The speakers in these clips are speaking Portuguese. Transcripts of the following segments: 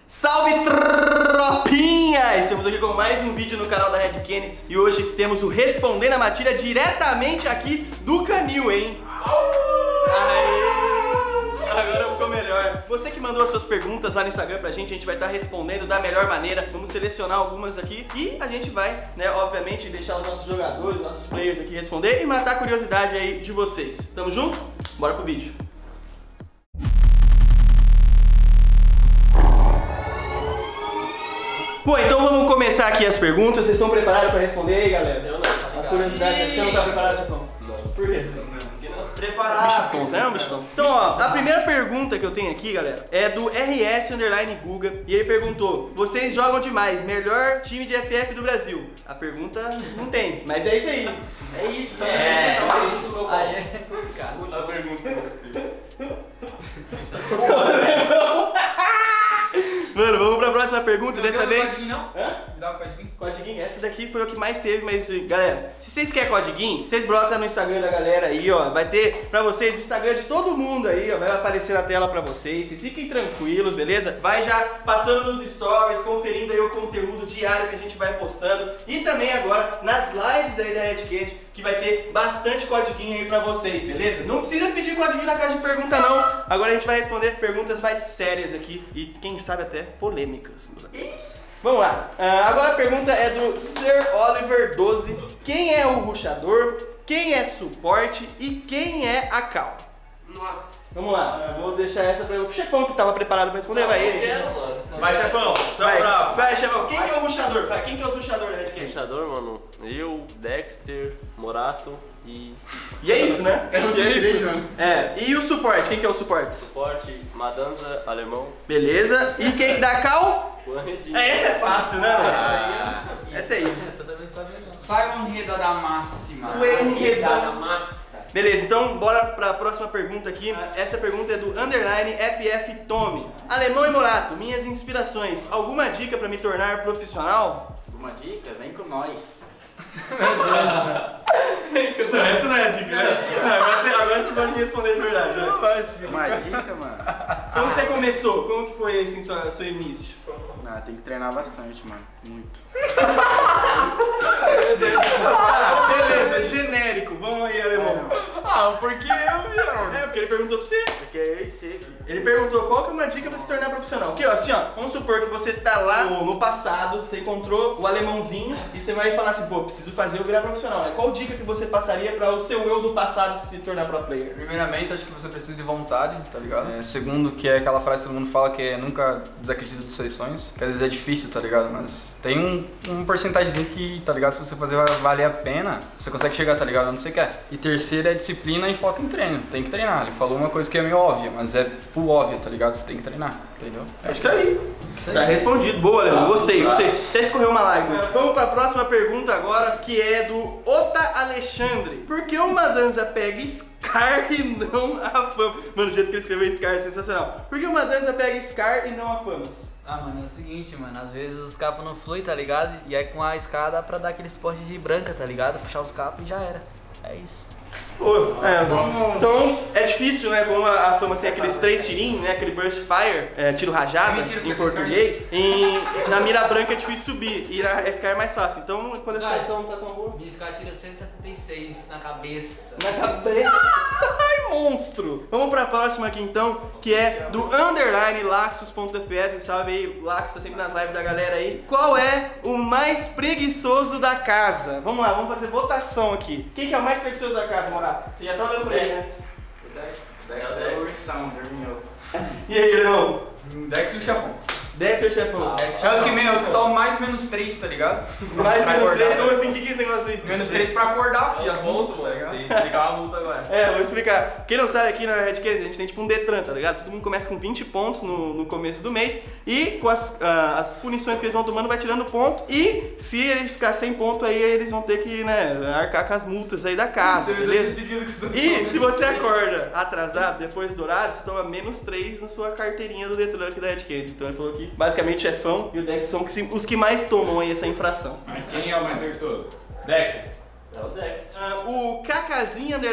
Salve tropinha! Estamos aqui com mais um vídeo no canal da Red Kennedy e hoje temos o Respondendo a Matilha diretamente aqui do canil, hein? Aê! Agora ficou melhor. Você que mandou as suas perguntas lá no Instagram pra gente vai estar respondendo da melhor maneira. Vamos selecionar algumas aqui e a gente vai, né, obviamente, deixar os nossos jogadores, nossos players aqui responder e matar a curiosidade aí de vocês. Tamo junto? Bora pro vídeo. Bom, então vamos começar aqui as perguntas. Vocês estão preparados para responder aí, galera? Eu não. A curiosidade, você não tá preparado, Japão? Não. Por quê? Preparado. Bicho tonto, é um bicho tonto. Então, ó, a primeira pergunta que eu tenho aqui, galera, é do RS_Guga. E ele perguntou: vocês jogam demais, melhor time de FF do Brasil? A pergunta não tem, mas é isso aí. É isso, tá? É isso, meu pai. A pergunta. Mano, vamos pra próxima pergunta, dessa vez. Codiguinho, não? Hã? Me dá o codiguinho. Codiguinho? Essa daqui foi o que mais teve, mas galera, se vocês querem codiguinho, vocês brotam no Instagram da galera aí, ó. Vai ter pra vocês o Instagram de todo mundo aí, ó. Vai aparecer na tela pra vocês. Vocês fiquem tranquilos, beleza? Vai já passando nos stories, conferindo aí o conteúdo diário que a gente vai postando. E também agora nas lives aí da Red Kennedy, que vai ter bastante codiguinho aí pra vocês, beleza? Não precisa pedir codiguinho na caixa de pergunta, não. Agora a gente vai responder perguntas mais sérias aqui e quem sabe até polêmicas, meus amigos. Vamos lá. Agora a pergunta é do Sir Oliver 12. Quem é o rushador? Quem é suporte? E quem é a cal? Nossa. Vamos lá. Vou deixar essa para o chefão que tava preparado para responder. Vai ele. Vai, chefão. Vai, chefão. Quem que é o rushador? Vai. Quem que é o rushador da Red Kennedy? Rushador, mano. Eu, Dexter, Morato e... E é isso, né? É isso, mano. É. E o suporte? Quem que é o suporte? Suporte, Madanza, Alemão. Beleza. E quem dá cal? Essa é fácil, né? Essa é isso. Essa também sabia não. Sai um enredada da máxima. Da massa. Beleza, então bora pra próxima pergunta aqui. Essa pergunta é do _FF Tommy. Alemão e Morato, minhas inspirações. Alguma dica pra me tornar profissional? Uma dica? Vem com nós. Não, essa não é a dica, né? Agora você pode me responder de verdade. Né? Uma dica, mano? Como que você começou? Como que foi assim, seu início? Ah, tem que treinar bastante, mano. Muito. Beleza, genérico. Vamos aí, Alemão. Porque eu, Porque ele perguntou pra você. Porque eu sei. Ele perguntou qual que é uma dica pra se tornar profissional. Porque, ó, assim, ó, vamos supor que você tá lá no passado, você encontrou o alemãozinho e você vai falar assim, pô, preciso fazer eu virar profissional, né? Qual dica que você passaria pra o seu eu do passado se tornar pro player? Primeiramente, acho que você precisa de vontade, tá ligado? Segundo, que é aquela frase que todo mundo fala que é nunca desacredita dos seus sonhos. Que às vezes é difícil, tá ligado? Mas tem um porcentagemzinho que, tá ligado? Se você fazer vai valer a pena, você consegue chegar, tá ligado? Onde você quer. E terceiro é disciplina e foco em treino. Tem que treinar. Ele falou uma coisa que é meio óbvia, mas é full óbvia, tá ligado? Você tem que treinar, entendeu? É isso aí. Tá respondido. Boa, Alemão. Gostei. Até escorreu uma lágrima. Vamos pra próxima pergunta agora, que é do Ota Alexandre. Por que o Madanza pega Scar e não a Fama? Mano, o jeito que ele escreveu Scar é sensacional. Por que o Madanza pega Scar e não a Famas? Ah, mano, é o seguinte, mano, às vezes os capos não fluem, tá ligado? E aí com a escada dá pra dar aquele suporte de branca, tá ligado? Puxar os capos e já era. É isso. Pô, então é difícil, né? Como a Fama tem aqueles 3 tirinhos, né? Aquele burst fire, tiro rajada em português. E na mira branca é difícil subir e na Scar é mais fácil. Então quando a situação não tá tão boa. Minha escada tira 176 na cabeça. Na cabeça! Ai, monstro! Vamos pra próxima aqui então, que é do _Laxus.ff. Sabe aí, Laxus tá sempre nas lives da galera aí. Qual é o mais preguiçoso da casa? Vamos lá, vamos fazer votação aqui. Quem que é o mais preguiçoso da casa, Morato? Você já tá olhando pra ele, né? Dexter é o ursão, dormiu. E aí, irmão? Dex e o chefão. Dexter, chefão. É os que estão mais -3, tá ligado? Mais Pra menos 3, acordar. como assim? O que é esse negócio aí? -3 pra acordar, filho. As multas, tá ligado? Tem que explicar uma multa agora. Vou explicar. Quem não sabe, aqui na Red Kennedy a gente tem tipo um Detran, tá ligado? Todo mundo começa com 20 pontos no começo do mês e com as punições que eles vão tomando vai tirando ponto e se eles ficar sem ponto aí eles vão ter que, né, arcar com as multas aí da casa, beleza? E se você acorda atrasado depois do horário, você toma -3 na sua carteirinha do Detran aqui da Red Kennedy. Então ele falou que basicamente o chefão e o Dex são os que mais tomam aí essa infração. Mas quem é o mais preguiçoso? Dexter. É o Dexter. O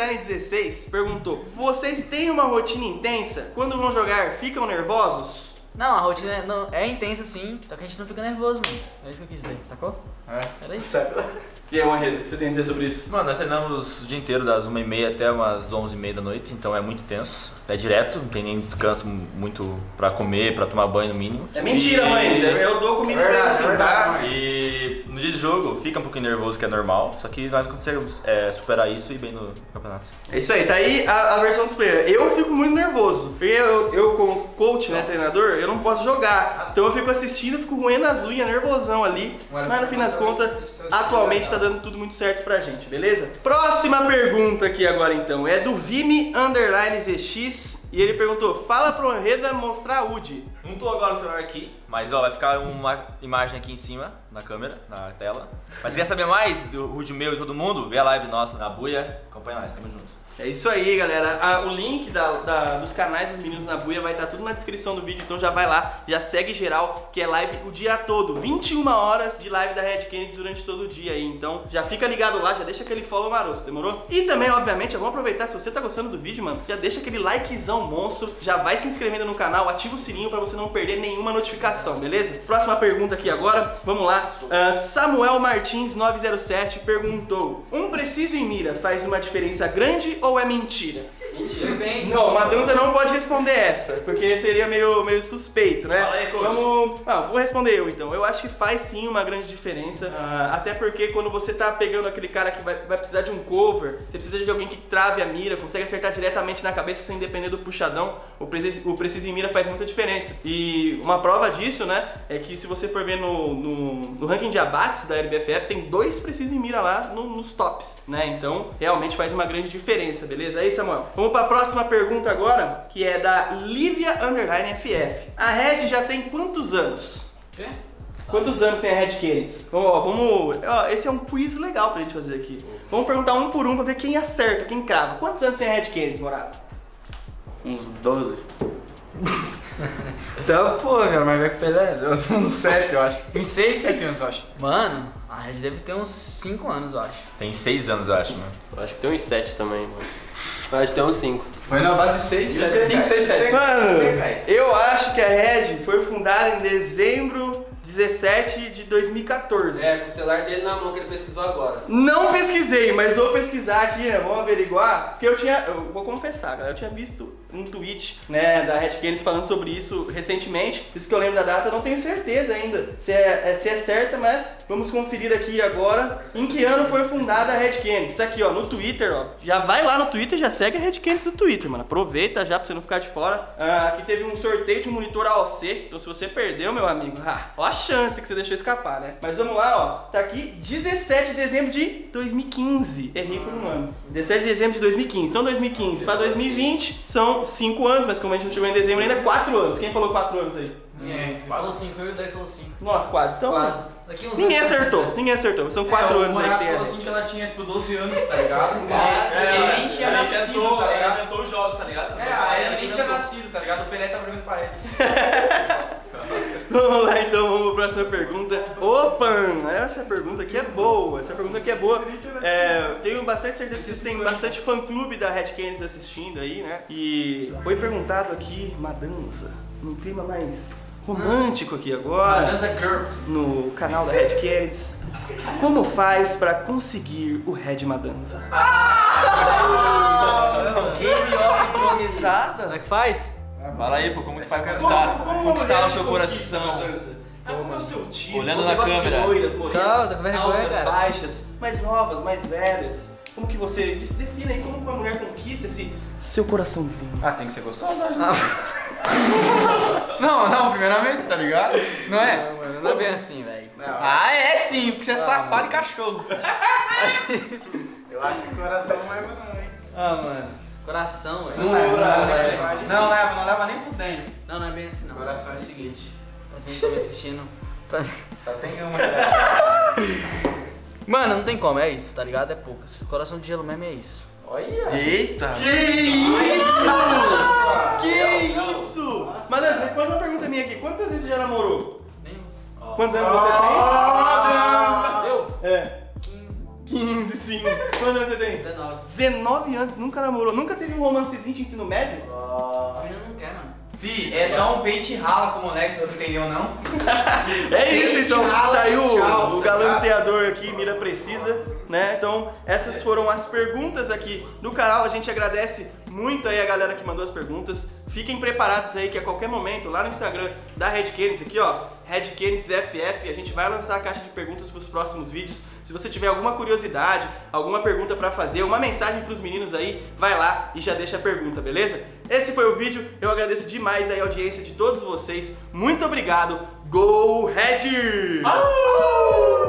Cacazinho_16 perguntou: vocês têm uma rotina intensa? Quando vão jogar, ficam nervosos? Não, a rotina é intensa sim, só que a gente não fica nervoso, mano. É isso que eu quis dizer, sacou? Era isso. E aí, Marredo, o que você tem a dizer sobre isso? Mano, nós treinamos o dia inteiro, das 1h30 até umas 11h30 da noite, então é muito intenso. É direto, não tem nem descanso muito pra comer, pra tomar banho no mínimo. É mentira, mãe. Eu dou comida pra ele assim, tá? E no dia de jogo fica um pouquinho nervoso, que é normal, só que nós conseguimos superar isso e ir bem no campeonato. É isso aí, tá aí a versão dos players. Eu fico muito nervoso, porque eu como coach, né, treinador, eu não posso jogar. Então eu fico assistindo, fico roendo as unhas, nervosão ali. Mas no fim das contas, atualmente tá dando tudo muito certo pra gente, beleza? Próxima pergunta aqui agora então, é do Vini_ZX. E ele perguntou, fala pro Anreda mostrar a UD. Não tô agora no celular aqui, mas ó, vai ficar uma imagem aqui em cima, na câmera, na tela. Mas quer saber mais do Rude meu e todo mundo? Vê a live nossa na Buia, acompanha nós, tamo junto. É isso aí, galera. O link dos canais dos meninos na Buia vai estar tudo na descrição do vídeo, então já vai lá, já segue geral, que é live o dia todo, 21 horas de live da Red Kennedy durante todo o dia aí. Então já fica ligado lá, já deixa aquele follow maroto, demorou? E também, obviamente, vamos aproveitar, se você tá gostando do vídeo, mano, já deixa aquele likezão monstro, já vai se inscrevendo no canal, ativa o sininho pra você não perder nenhuma notificação, beleza? Próxima pergunta aqui agora, vamos lá. Samuel Martins 907 perguntou, um preciso em mira faz uma diferença grande ou é mentira? Depende. Não, o Madanza não pode responder essa, porque seria meio suspeito, né? Fala aí, coach. Vou responder eu então. Eu acho que faz sim uma grande diferença, até porque quando você tá pegando aquele cara que vai precisar de um cover, você precisa de alguém que trave a mira, consegue acertar diretamente na cabeça sem depender do puxadão, o preciso em mira faz muita diferença. E uma prova disso, né, é que se você for ver no ranking de abates da LBFF, tem 2 preciso em mira lá nos tops, né? Então, realmente faz uma grande diferença, beleza? É isso, Samuel. Vamos para a próxima pergunta agora, que é da Livia_FF. A Red já tem quantos anos? Quê? Quantos anos tem a Red Kennedy? Esse é um quiz legal pra gente fazer aqui. Vamos perguntar um por um pra ver quem acerta, quem crava. Quantos anos tem a Red Kennedy, Morato? Uns 12. Então, pô, cara, mas vai com o Pelé, eu tô uns 7, eu acho. Uns 6, 7 anos, eu acho. Mano, a Red deve ter uns 5 anos, eu acho. Tem 6 anos, eu acho, mano. Eu acho que tem uns 7 também, mano. Eu acho que tem uns 5. Foi na base de 6, 7, 5, 6, 7. Mano, eu acho que a Red foi fundada em dezembro 17 de 2014. É, com o celular dele na mão que ele pesquisou agora. Não pesquisei, mas vou pesquisar aqui, né? Vamos averiguar. Porque eu vou confessar, galera, eu tinha visto um tweet, né, da Red Kennedy falando sobre isso recentemente. Por isso que eu lembro da data, eu não tenho certeza ainda se é certa, mas vamos conferir aqui agora em que ano foi fundada a Red Kennedy. Isso aqui, ó, no Twitter, ó. Já vai lá no Twitter e já segue a Red Kennedy no Twitter, mano. Aproveita já pra você não ficar de fora. Aqui teve um sorteio de um monitor AOC, então se você perdeu, meu amigo, ó a chance que você deixou escapar, né? Mas vamos lá, ó. Tá aqui 17 de dezembro de 2015. Errei por um ano. 17 de dezembro de 2015. Então 2015 pra 2020 são 5 anos, mas como a gente não chegou em dezembro ainda, 4 anos. Quem falou 4 anos aí? Ninguém. Falou 5, eu e o Dex falou 5. Nossa, quase. Então, Quase. Daqui uns ninguém anos- acertou. Ninguém acertou. São 4 anos aí que tem a falou Red. assim que ela tinha, tipo, 12 anos, tá ligado? É, nem tinha nascido, tá ligado? inventou os jogos, tá ligado? Ele nem tinha nascido, tá ligado? O Pelé tava jogando pra eles. Vamos lá então, vamos pra próxima pergunta. Opa, essa pergunta aqui é boa. Essa pergunta aqui é boa. Tenho bastante certeza que tem bastante fã-clube da Red Kennedy assistindo aí, né? E foi perguntado aqui, Madanza, num clima mais romântico aqui agora, no canal da Red Kennedy. Como faz pra conseguir o Red Madanza? Game of Tronizada? Como é que faz? Fala aí, pô, como que vai conquistar o seu coração? Como é o seu tipo? Olhando você na gosta câmera. de loiras, morenas, Não, tá com vergonha, altas, cara. baixas, mais novas, mais velhas? Como que você define aí como uma mulher conquista esse seu coraçãozinho? Ah, tem que ser gostosa, acho. Não, primeiramente, tá ligado? Não é? Não, mano, não é bem assim, velho. Ah, é sim, porque você é safado e cachorro. Eu acho que o coração não leva não, hein? Ah, mano. Coração, velho. Não leva nem fudendo. Não é bem assim, não. Coração É o seguinte, as meninas estão me assistindo. Só tem uma. Mano, não tem como, é isso, tá ligado? É poucas. Coração de gelo mesmo é isso. Olha! Eita! Que isso? Mas responde uma pergunta minha aqui. Quantas vezes você já namorou? Nenhum. Quantos anos você Eu? tem? É. 15, sim. Quantos anos você tem? 19. 19 anos, nunca namorou. Nunca teve um romancezinho de ensino médio? As meninas não querem, mano. Fi, é só um pente rala com o moleque, você entendeu não? É isso, então. Tá aí Tchau, o galanteador aqui, mira precisa, né? Então, essas foram as perguntas aqui no canal. A gente agradece muito aí a galera que mandou as perguntas. Fiquem preparados aí que a qualquer momento, lá no Instagram da Red Kennedy, aqui ó, Red Kennedy FF, a gente vai lançar a caixa de perguntas para os próximos vídeos. Se você tiver alguma curiosidade, alguma pergunta pra fazer, uma mensagem pros meninos aí, vai lá e já deixa a pergunta, beleza? Esse foi o vídeo, eu agradeço demais aí a audiência de todos vocês. Muito obrigado, Go Red!